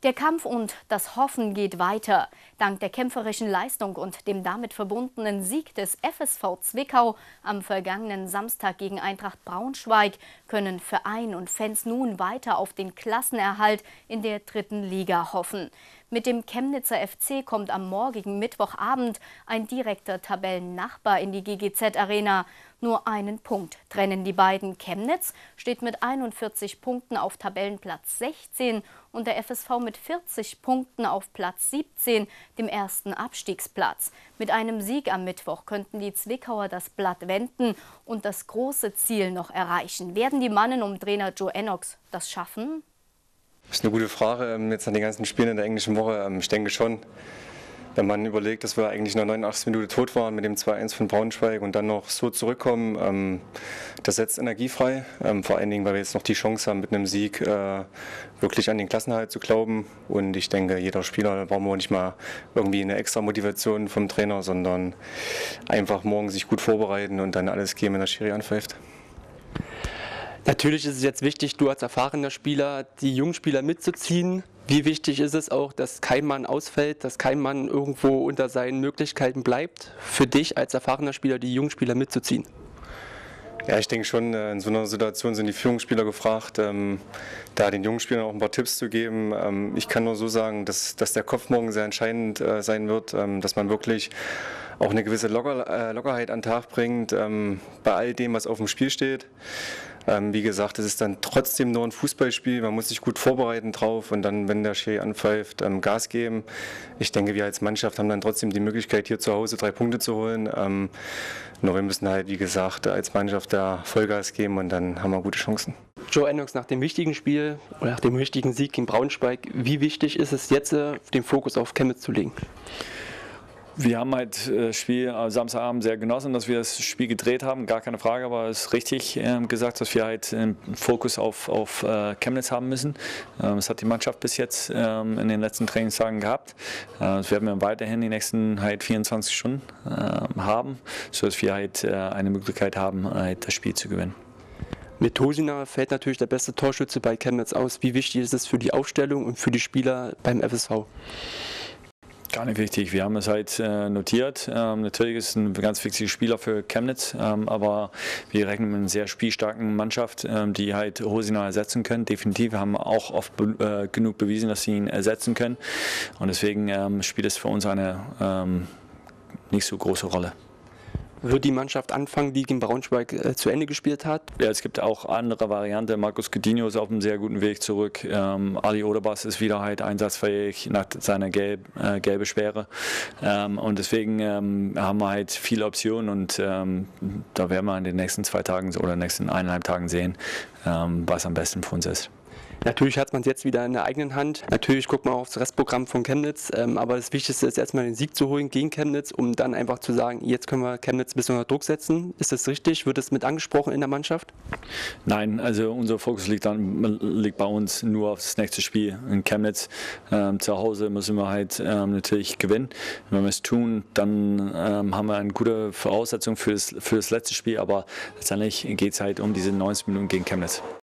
Der Kampf und das Hoffen geht weiter. Dank der kämpferischen Leistung und dem damit verbundenen Sieg des FSV Zwickau am vergangenen Samstag gegen Eintracht Braunschweig können Verein und Fans nun weiter auf den Klassenerhalt in der 3. Liga hoffen. Mit dem Chemnitzer FC kommt am morgigen Mittwochabend ein direkter Tabellennachbar in die GGZ-Arena. Nur einen Punkt trennen die beiden. Chemnitz steht mit 41 Punkten auf Tabellenplatz 16 und der FSV mit 40 Punkten auf Platz 17, dem ersten Abstiegsplatz. Mit einem Sieg am Mittwoch könnten die Zwickauer das Blatt wenden und das große Ziel noch erreichen. Werden die Mannen um Trainer Joe Ennox das schaffen? Das ist eine gute Frage. Jetzt an den ganzen Spielen in der englischen Woche. Ich denke schon, wenn man überlegt, dass wir eigentlich in der 89. Minute tot waren mit dem 2:1 von Braunschweig und dann noch so zurückkommen, das setzt Energie frei. Vor allen Dingen, weil wir jetzt noch die Chance haben, mit einem Sieg wirklich an den Klassenerhalt zu glauben. Und ich denke, jeder Spieler brauchen wir nicht mal irgendwie eine extra Motivation vom Trainer, sondern einfach morgen sich gut vorbereiten und dann alles geben, wenn der Schiri anpfeift. Natürlich ist es jetzt wichtig, du als erfahrener Spieler, die jungen Spieler mitzuziehen. Wie wichtig ist es auch, dass kein Mann ausfällt, dass kein Mann irgendwo unter seinen Möglichkeiten bleibt, für dich als erfahrener Spieler die jungen Spieler mitzuziehen? Ja, ich denke schon, in so einer Situation sind die Führungsspieler gefragt, da den jungen Spielern auch ein paar Tipps zu geben. Ich kann nur so sagen, dass der Kopf morgen sehr entscheidend sein wird, dass man wirklich auch eine gewisse Lockerheit an den Tag bringt, bei all dem, was auf dem Spiel steht. Wie gesagt, es ist dann trotzdem nur ein Fußballspiel, man muss sich gut vorbereiten drauf und dann, wenn der Schiri anpfeift, Gas geben. Ich denke, wir als Mannschaft haben dann trotzdem die Möglichkeit, hier zu Hause 3 Punkte zu holen. Nur wir müssen halt, wie gesagt, als Mannschaft da Vollgas geben und dann haben wir gute Chancen. Joe Ennox, nach dem wichtigen Spiel oder nach dem wichtigen Sieg gegen Braunschweig, wie wichtig ist es jetzt, den Fokus auf Chemnitz zu legen? Wir haben halt das Spiel Samstagabend sehr genossen, dass wir das Spiel gedreht haben, gar keine Frage, aber es ist richtig gesagt, dass wir halt einen Fokus auf Chemnitz haben müssen. Das hat die Mannschaft bis jetzt in den letzten Trainingstagen gehabt. Das werden wir weiterhin die nächsten halt 24 Stunden haben, sodass wir halt eine Möglichkeit haben, halt das Spiel zu gewinnen. Mit Hosiner fällt natürlich der beste Torschütze bei Chemnitz aus. Wie wichtig ist es für die Aufstellung und für die Spieler beim FSV? Gar nicht wichtig. Wir haben es halt notiert. Natürlich ist es ein ganz wichtiger Spieler für Chemnitz, aber wir rechnen mit einer sehr spielstarken Mannschaft, die halt Hosiner ersetzen können. Definitiv. Wir haben auch oft genug bewiesen, dass sie ihn ersetzen können. Und deswegen spielt es für uns eine nicht so große Rolle. Wird die Mannschaft anfangen, die gegen Braunschweig zu Ende gespielt hat? Ja, es gibt auch andere Varianten. Markus Coutinho ist auf einem sehr guten Weg zurück. Ali Oderbas ist wieder halt einsatzfähig nach seiner gelben Sperre. Und deswegen haben wir halt viele Optionen und da werden wir in den nächsten 2 Tagen oder nächsten 1,5 Tagen sehen, was am besten für uns ist. Natürlich hat man es jetzt wieder in der eigenen Hand. Natürlich guckt man auch aufs Restprogramm von Chemnitz. Aber das Wichtigste ist erstmal den Sieg zu holen gegen Chemnitz, um dann einfach zu sagen, jetzt können wir Chemnitz ein bisschen unter Druck setzen. Ist das richtig? Wird das mit angesprochen in der Mannschaft? Nein, also unser Fokus liegt bei uns nur auf das nächste Spiel in Chemnitz. Zu Hause müssen wir halt natürlich gewinnen. Wenn wir es tun, dann haben wir eine gute Voraussetzung für das letzte Spiel. Aber letztendlich geht es halt um diese 90 Minuten gegen Chemnitz.